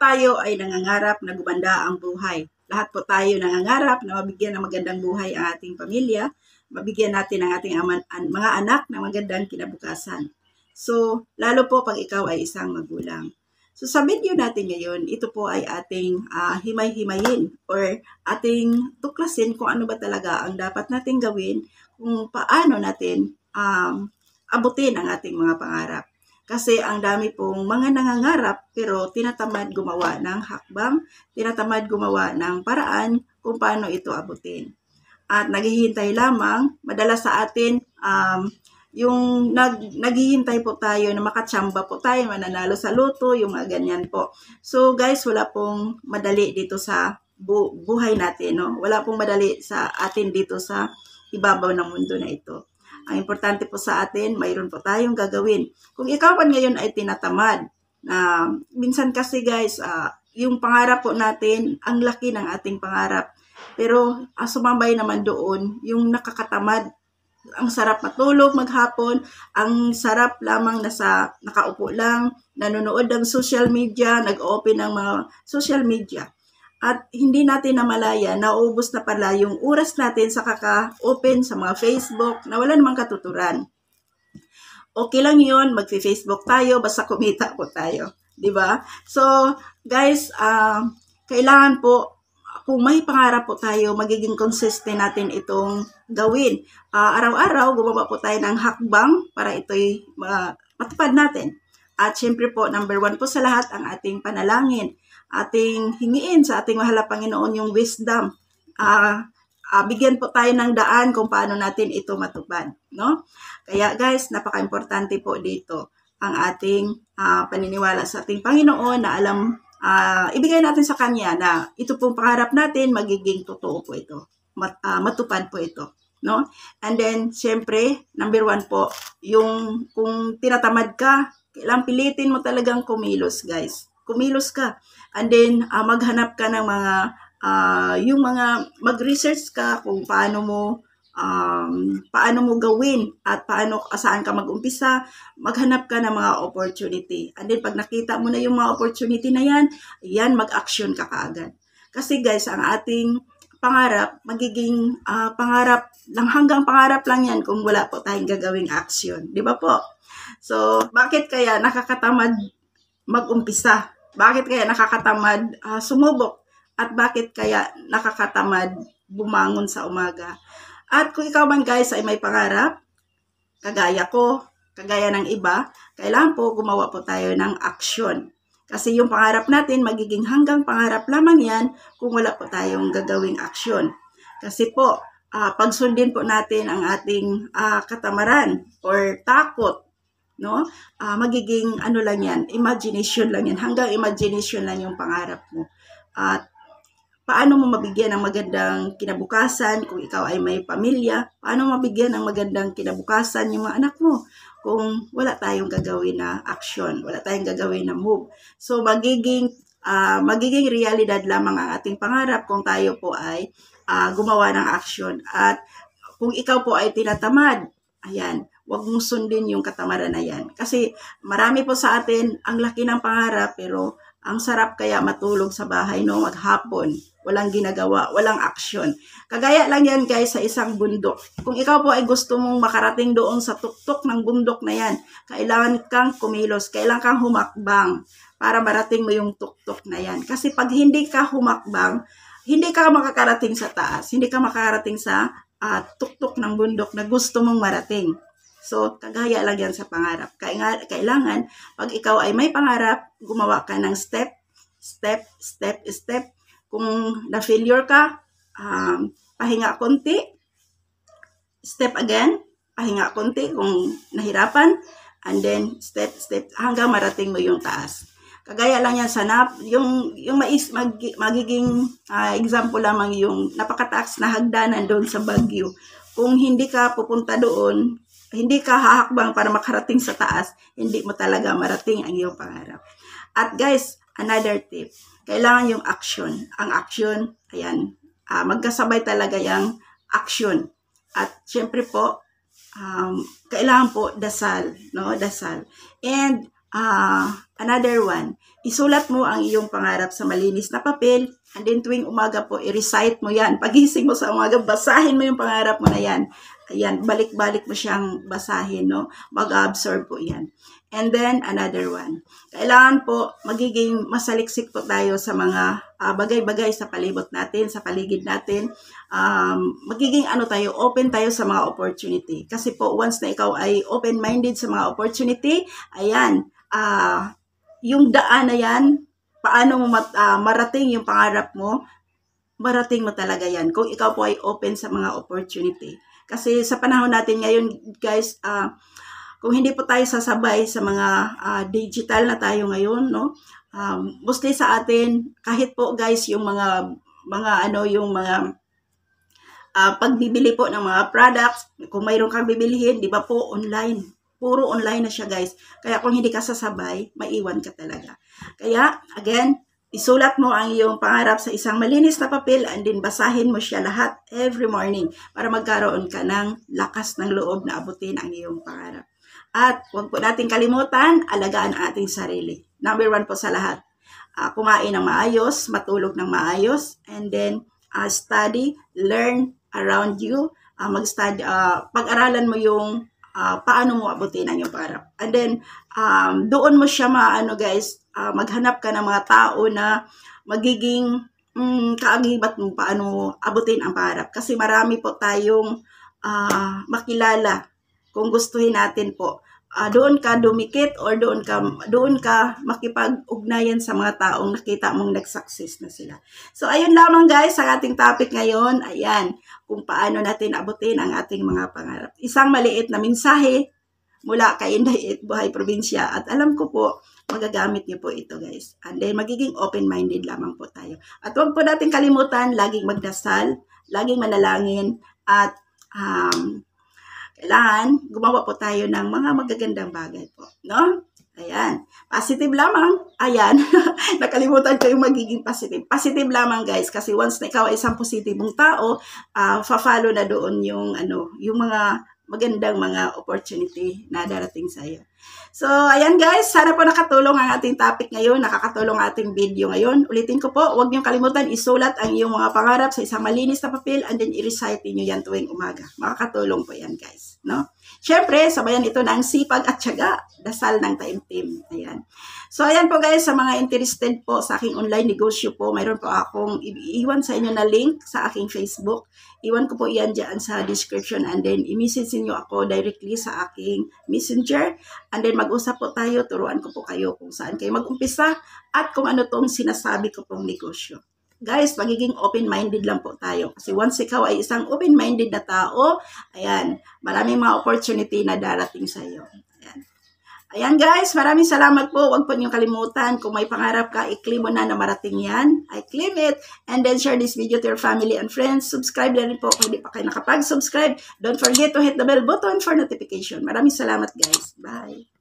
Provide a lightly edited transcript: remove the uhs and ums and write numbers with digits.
tayo ay nangangarap na gumanda ang buhay. Lahat po tayo nangangarap na mabigyan ng magandang buhay ang ating pamilya, mabigyan natin ang ating mga anak ng magandang kinabukasan. So, lalo po pag ikaw ay isang magulang. So, sa video natin ngayon, ito po ay ating himay-himayin or ating tuklasin kung ano ba talaga ang dapat natin gawin, kung paano natin abutin ang ating mga pangarap. Kasi ang dami pong mga nangangarap pero tinatamad gumawa ng hakbang, tinatamad gumawa ng paraan kung paano ito abutin. At naghihintay lamang, madalas sa atin, yung naghihintay po tayo na makatsamba po tayo, mananalo sa loto, yung mga ganyan po. So guys, wala pong madali dito sa buhay natin, no? Wala pong madali sa atin dito sa ibabaw ng mundo na ito. Ang importante po sa atin, mayroon po tayong gagawin. Kung ikaw man ngayon ay tinatamad, minsan kasi guys, yung pangarap po natin, ang laki ng ating pangarap. Pero sumabay naman doon, yung nakakatamad, ang sarap matulog maghapon, ang sarap lamang nakaupo lang, nanonood ng social media, nag-open ng mga social media. At hindi natin namalaya, nauubos na pala yung oras natin sa kaka-open sa mga Facebook na wala namang katuturan. Okay lang yun, mag-Facebook tayo, basta kumita po tayo. Diba? So, guys, kailangan po, kung may pangarap po tayo, magiging consistent natin itong gawin. Araw-araw, gumawa po tayo ng hakbang para ito'y matupad natin. At syempre po, number 1 po sa lahat, ang ating panalangin. Ating hingiin sa ating mahal na Panginoon yung wisdom. Bigyan po tayo ng daan kung paano natin ito matupad, no? Kaya guys, napaka-importante po dito ang ating paniniwala sa ating Panginoon na alam, ibigay natin sa Kanya na ito pong pangarap natin, magiging totoo po ito, matupad po ito, no? And then, syempre, number 1 po, yung kung tinatamad ka, kailangan pilitin mo talagang kumilos, guys. Kumilos ka. And then, maghanap ka ng mga, mag-research ka kung paano mo gawin at saan ka mag-umpisa, maghanap ka ng mga opportunity. And then, pag nakita mo na yung mga opportunity na yan, mag-action ka kaagad. Kasi guys, ang ating pangarap, magiging pangarap lang, hanggang pangarap lang yan kung wala po tayong gagawing action. Di ba po? So, bakit kaya nakakatamad mag-umpisa? Bakit kaya nakakatamad sumubok? At bakit kaya nakakatamad bumangon sa umaga? At kung ikaw man guys ay may pangarap, kagaya ko, kagaya ng iba, kailangan po gumawa po tayo ng action. Kasi yung pangarap natin, magiging hanggang pangarap lamang yan kung wala po tayong gagawing action. Kasi po, pagsundin po natin ang ating katamaran or takot, no? Magiging ano lang yan, imagination lang yan, hanggang imagination lang yung pangarap mo. At paano mo mabigyan ng magandang kinabukasan kung ikaw ay may pamilya? Paano mabigyan ng magandang kinabukasan yung mga anak mo kung wala tayong gagawin na action, wala tayong gagawin na move? So magiging realidad lamang ang ating pangarap kung tayo po ay gumawa ng action. At kung ikaw po ay tinatamad, ayan, huwag mong sundin yung katamaran na yan. Kasi marami po sa atin, ang laki ng pangarap, pero ang sarap kaya matulog sa bahay, no? Maghapon, walang ginagawa, walang action. Kagaya lang yan guys sa isang bundok. Kung ikaw po ay gusto mong makarating doon sa tuktok ng bundok na yan, kailangan kang kumilos, kailangan kang humakbang para marating mo yung tuktok na yan. Kasi pag hindi ka humakbang, hindi ka makakarating sa taas, hindi ka makakarating sa tuktok ng bundok na gusto mong marating. So, kagaya lang yan sa pangarap. Kailangan, pag ikaw ay may pangarap, gumawa ka ng step. Kung na-failure ka, pahinga konti. Step again, pahinga konti kung nahirapan. And then, step, hanggang marating mo yung taas. Kagaya lang yan sa yung magiging example lamang yung napakataas na hagdanan doon sa Baguio. Kung hindi ka pupunta doon, hindi ka hahakbang para makarating sa taas, hindi mo talaga marating ang iyong pangarap. At guys, another tip, kailangan yung action. Ang action, ayan, magkasabay talaga yung action. At syempre po, kailangan po dasal, no? Dasal. And Another one, isulat mo ang iyong pangarap sa malinis na papel, and then tuwing umaga po, i-recite mo yan. Pagising mo sa umaga, basahin mo yung pangarap mo na yan. Ayan, balik-balik mo siyang basahin, no? Mag-absorb po yan. And then, another one. Kailangan po, magiging masaliksik po tayo sa mga bagay-bagay sa palibot natin, sa paligid natin. Magiging tayo, open tayo sa mga opportunity. Kasi po, once na ikaw ay open-minded sa mga opportunity, ayan, yung daan na yan, paano mo marating yung pangarap mo, marating mo talaga yan. Kung ikaw po ay open sa mga opportunity. Kasi sa panahon natin ngayon, guys, kung hindi po tayo sasabay sa mga digital na tayo ngayon, no? Mostly sa atin, kahit po guys, yung mga pagbibili po ng mga products, kung mayroon kang bibilihin, di ba po, online. Puro online na siya, guys. Kaya kung hindi ka sasabay, maiwan ka talaga. Kaya, again, isulat mo ang iyong pangarap sa isang malinis na papel and then basahin mo siya lahat every morning para magkaroon ka ng lakas ng loob na abutin ang iyong pangarap. At huwag po natin kalimutan, alagaan ang ating sarili. Number 1 po sa lahat. Kumain ng maayos, matulog ng maayos, and then study, learn around you. Mag-study, pag-aralan mo yung paano mo abutin ang iyong pangarap. And then, doon mo siya maghanap ka ng mga tao na magiging kaagibat mo paano abutin ang pangarap. Kasi marami po tayong makilala kung gustuhin natin po. Doon ka dumikit or doon ka makipag-ugnayan sa mga taong nakita mong nag-success na sila. So, ayun lamang guys sa ating topic ngayon. Ayan, kung paano natin abutin ang ating mga pangarap. Isang maliit na mensahe mula kay Inday Buhay Probinsya. At alam ko po, magagamit niyo po ito guys. And then, magiging open-minded lamang po tayo. At huwag po natin kalimutan, laging magdasal, laging manalangin, at kailangan gumawa po tayo ng mga magagandang bagay po, no? Ayan, positive lamang. Ayan, nakalimutan ko yung magiging positive. Positive lamang guys, kasi once na ikaw ay isang positibong tao, fa-follow na doon yung mga magandang mga opportunity na darating sa iyo. So, ayan guys, sana po nakatulong ang ating topic ngayon, nakakatulong ang ating video ngayon. Ulitin ko po, huwag niyong kalimutan isulat ang iyong mga pangarap sa isang malinis na papel and then i-recite niyo yan tuwing umaga. Makakatulong po yan guys, no? Siyempre, sabayan ito ng sipag at tiyaga, dasal ng taimtim. Ayan. So, ayan po guys, sa mga interested po sa aking online negosyo po, mayroon po akong iiwan sa inyo na link sa aking Facebook. Iwan ko po iyan dyan sa description and then i-message niyo ako directly sa aking messenger. And then mag-usap po tayo, turuan ko po kayo kung saan kayo mag-umpisa at kung ano tong sinasabi ko pong negosyo. Guys, magiging open-minded lang po tayo. Kasi once ikaw ay isang open-minded na tao, ayan, maraming mga opportunity na darating sa iyo. Ayan. Ayan guys, maraming salamat po. Huwag po niyong kalimutan. Kung may pangarap ka, i-claim mo na marating yan. I claim it. And then share this video to your family and friends. Subscribe na rin po kung hindi pa kayo nakapag-subscribe. Don't forget to hit the bell button for notification. Maraming salamat guys. Bye.